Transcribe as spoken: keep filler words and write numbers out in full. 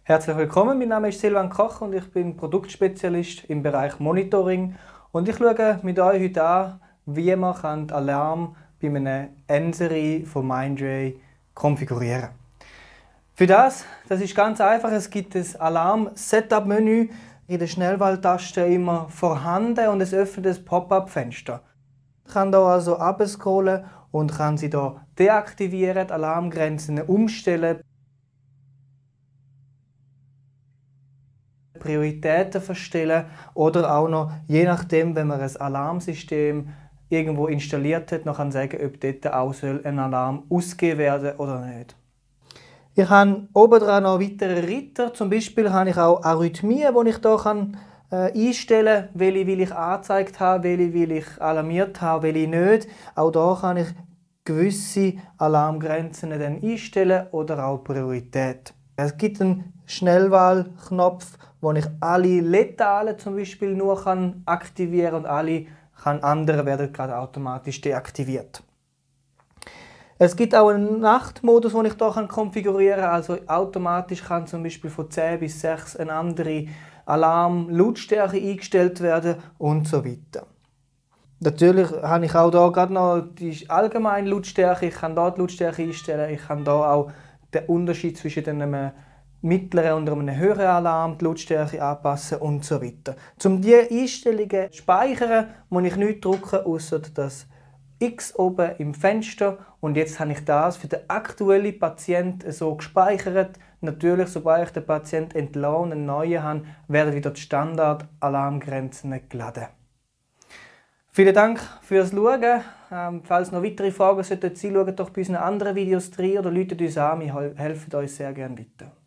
Herzlich willkommen, mein Name ist Silvan Koch und ich bin Produktspezialist im Bereich Monitoring. Und ich schaue mit euch heute an, wie man den Alarm bei einem N-Serie von Mindray konfigurieren kann. Für das, das ist ganz einfach, es gibt das Alarm-Setup-Menü in der Schnellwahltaste immer vorhanden und es öffnet das Pop-up-Fenster. Ich kann hier also abscrollen und kann sie hier deaktivieren, die Alarmgrenzen umstellen, Prioritäten verstellen oder auch noch, je nachdem, wenn man ein Alarmsystem irgendwo installiert hat, noch kann sagen, ob dort auch ein Alarm ausgegeben werden oder nicht. Ich habe oben dran noch weitere Ritter, zum Beispiel habe ich auch Arrhythmien, die ich hier kann, äh, einstellen kann, welche will ich angezeigt haben, welche will ich alarmiert haben, welche nicht. Auch hier kann ich gewisse Alarmgrenzen dann einstellen oder auch Priorität. Es gibt einen Schnellwahlknopf, wo ich alle letalen zum Beispiel nur kann aktivieren und alle kann andere werden gerade automatisch deaktiviert. Es gibt auch einen Nachtmodus, den ich hier konfigurieren kann. Also automatisch kann zum Beispiel von zehn bis sechs eine andere Alarm-Lautstärke eingestellt werden und so weiter. Natürlich habe ich auch hier gerade noch die allgemeine Lautstärke. Ich kann hier die Lautstärke einstellen. Ich kann hier auch den Unterschied zwischen einem mittleren und einem höheren Alarm, die Lautstärke anpassen und so weiter. Um diese Einstellungen zu speichern, muss ich nichts drücken, außer das X oben im Fenster. Und jetzt habe ich das für den aktuellen Patienten so gespeichert. Natürlich, sobald ich den Patienten entlasse und einen neuen habe, werden wieder die Standard-Alarmgrenzen geladen. Vielen Dank fürs Schauen. Ähm, falls noch weitere Fragen sein sollten, schaut doch bei unseren anderen Videos rein oder ruft uns an. Wir helfen euch sehr gerne weiter.